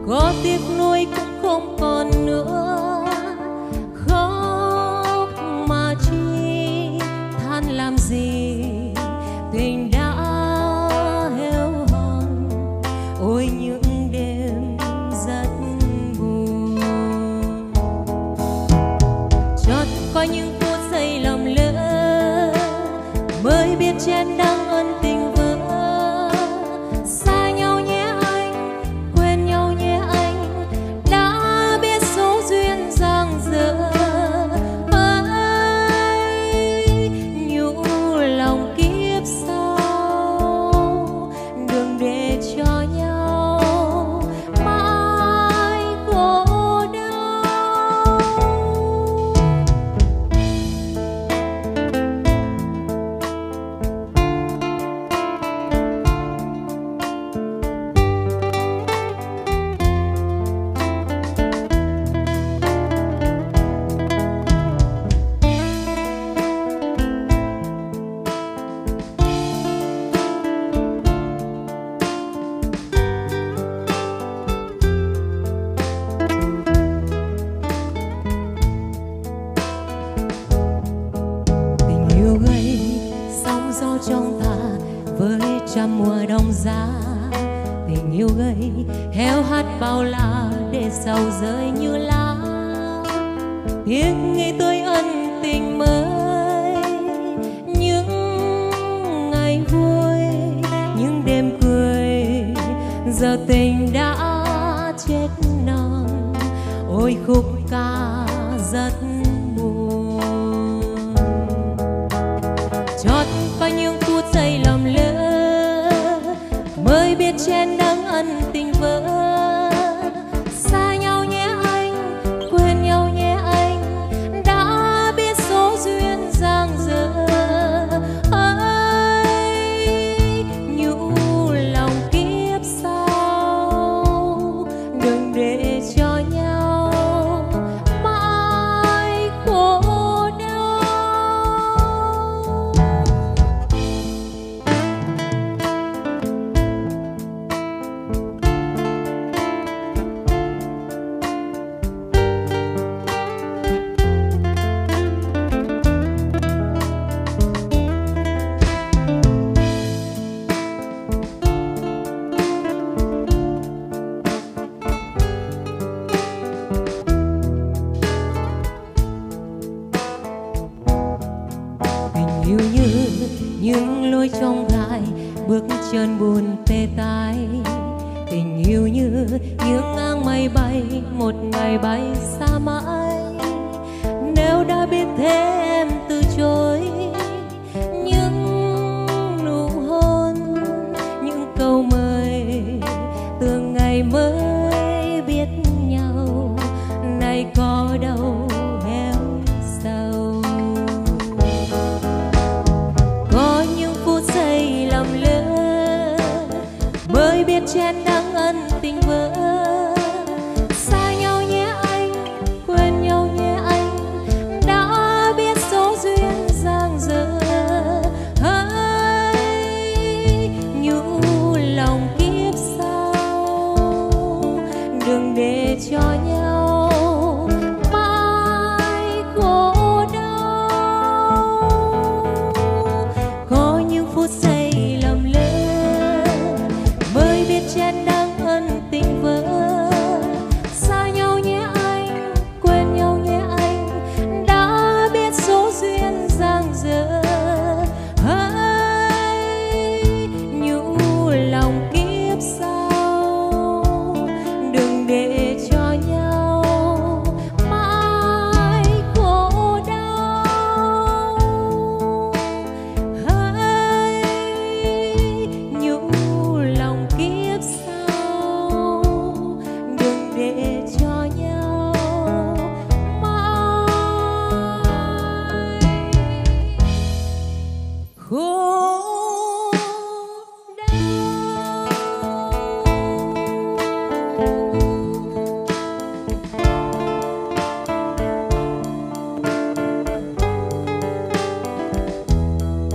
có tiếc nuối cũng không còn nữa. Khóc mà chi than làm gì, tình đã héo hon. Ôi những đêm rất buồn, chợt có những phút giây lầm lỡ mới biết chen đắng ân tình vỡ. Xa nhau nhé anh, quên nhau nhé anh, đã biết số duyên giang dở. Ơi nhủ lòng kiếp sau, đừng để cho nhau mãi khổ đau. Sóng gió trong ta với trăm mùa đông giá, tình yêu gây héo hắt bao la để sầu rơi như lá. Tiếc nghĩ tôi ân tình mới, những ngày vui, những đêm cười, giờ tình đã chết non. Ôi khúc ca rất buồn, chót có những phút giây lầm lỡ mới biết chen đắng ân tình vỡ. Xa nhau nhé anh, quên nhau nhé anh, đã biết số duyên giang dở. Ơi nhủ lòng kiếp sau, đừng để cho nhau mãi khổ đau. Yêu như những lối trong gai, bước chân buồn tê tái. Tình yêu như những áng mây bay, một ngày bay xa mãi. Nếu đã biết thế em từ chối những nụ hôn, những câu mời, từ ngày mới biết nhau, nay có đâu héo sầu. Mới biết chen đắng ân tình vỡ. Xa nhau nhé anh, quên nhau nhé anh, đã biết số duyên giang dở. Hỡi nhủ lòng kiếp sau, đừng để cho nhau mãi khổ đau. Có những phút giây lầm lỡ mới biết chen đắng ân tình vỡ. Xa nhau nhé anh, quên nhau nhé anh, đã biết số duyên giang dở. Hỡi nhủ lòng kiếp sau, đừng để cho nhau mãi khổ đau. Hỡi nhủ lòng kiếp sau, đừng để cho nhau mãi khổ đau.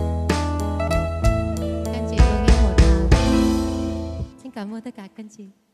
Các anh chị vừa nghe một xin cảm ơn tất cả các anh chị.